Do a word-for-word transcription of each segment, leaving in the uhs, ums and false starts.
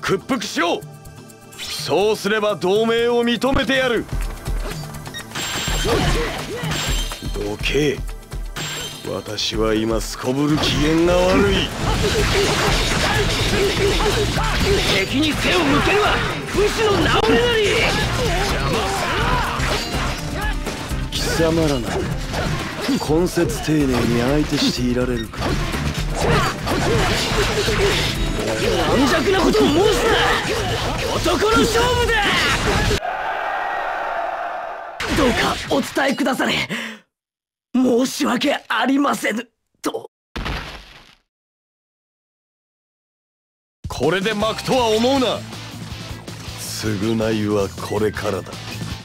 屈服しろ。そうすれば同盟を認めてやる。どけ。私は今すこぶる機嫌が悪い。 敵に背を向けるは武士の名折れなり。 貴様らなら根節丁寧に相手していられるか。 軟弱なことを申すな。男の勝負だ。どうかお伝えくだされ。申し訳ありませぬと。 これで負くとは思うな。償いはこれからだ。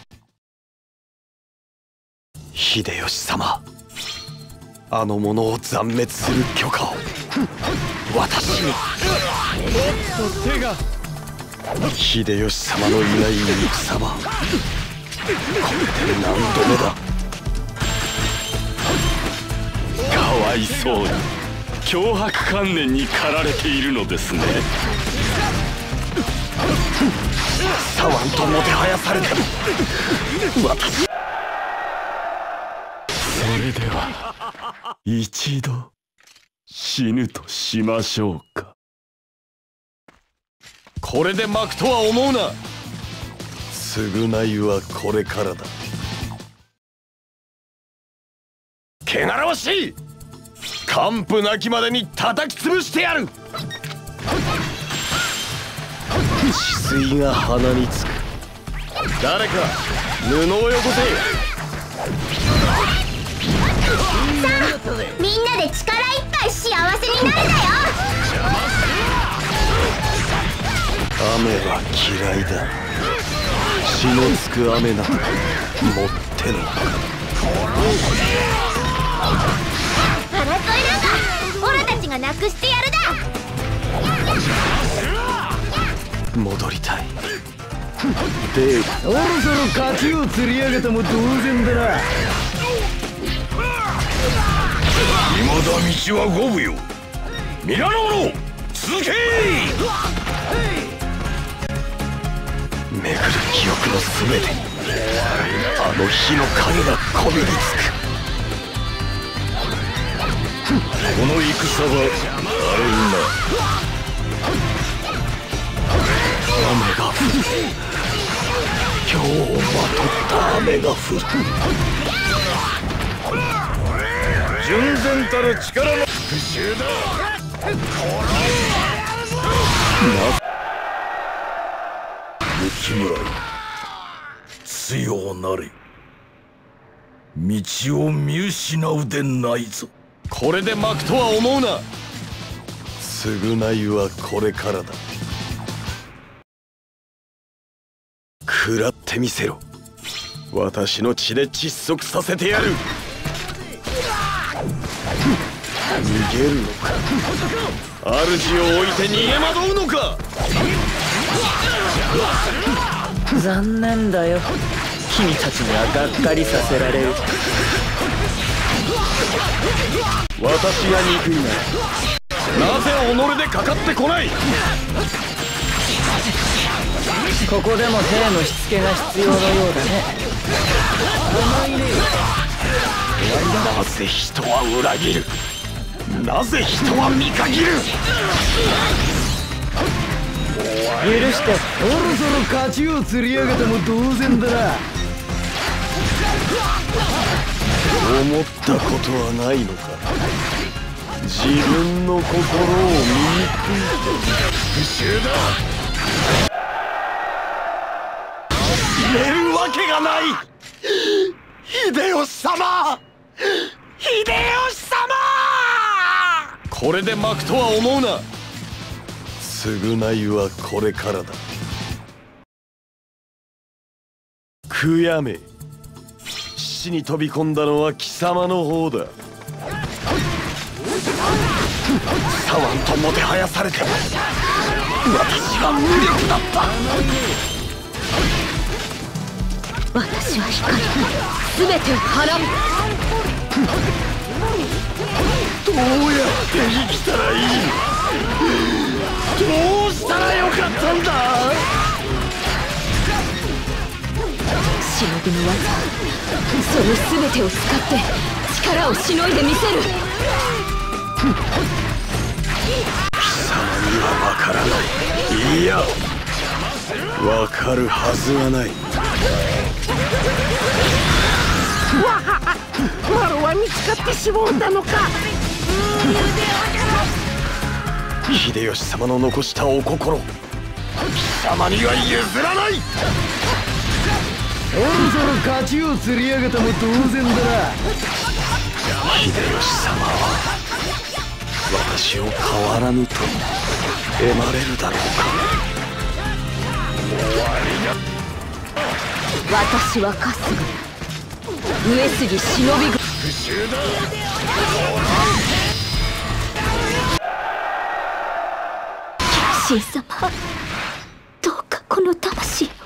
秀吉様、あの者を斬滅する許可を私に。手が。秀吉様のいない戦場、これで何度目だ。かわいそうに脅迫観念に駆られているのですね。左腕ともてはやされても私。それでは一度死ぬとしましょうか。これで負くとは思うな。償いはこれからだ。汚らわしい。完膚なきまでに叩き潰してやる。血水が鼻につく。誰か布をよこせ。 さあ、みんなで力いっぱい幸せになるだよ。 雨は嫌いだ。血のつく雨などもってのほか。 争いなんかオラたちがなくしてやるだ。 戻りたい。でそろそろ勝ちを釣り上げても同然だな。 未だ道は五分よ。皆の者続け。巡る記憶のすべてにあの日の影がこびりつく。この戦は荒れるな。雨が降る。今日をまとった雨が降る。純然たる力の復讐だ。雪村よ、強なれ。道を見失うでないぞ。これで負くとは思うな。償いはこれからだ。食らってみせろ。私の血で窒息させてやる。逃げるのか。主を置いて逃げ惑うのか。 残念だよ。君たちにはがっかりさせられる。 私が憎いならなぜ己でかかってこない。 ここでも兵のしつけが必要のようだね。甘いね。 なぜ人は裏切る。なぜ人は見限る。 許して。そろそろ勝ちを釣り上げても同然だな。 思ったことはないのか。自分の心を醜い復讐だ。言えるわけがない。秀吉様、秀吉様。これで負くとは思うな。償いはこれからだ。悔やめ。死に飛び込んだのは貴様の方だ。左腕ともてはやされても私は無力だった。 私は光、すべて払う。 どうやって生きたらいい。 どうしたらよかったんだ。 忍の技、その全てを使って力をしのいでみせる。 貴様にはわからない。いやわかるはずはない。 マロは見つかってしまうんだのか。 秀吉様の残したお心、貴様には譲らない。 そろそろ勝ちを釣り上げたも同然だな。 秀吉様は私を変わらぬと得まれるだろうか。 私は春日、上杉忍び軍。神様、どうかこの魂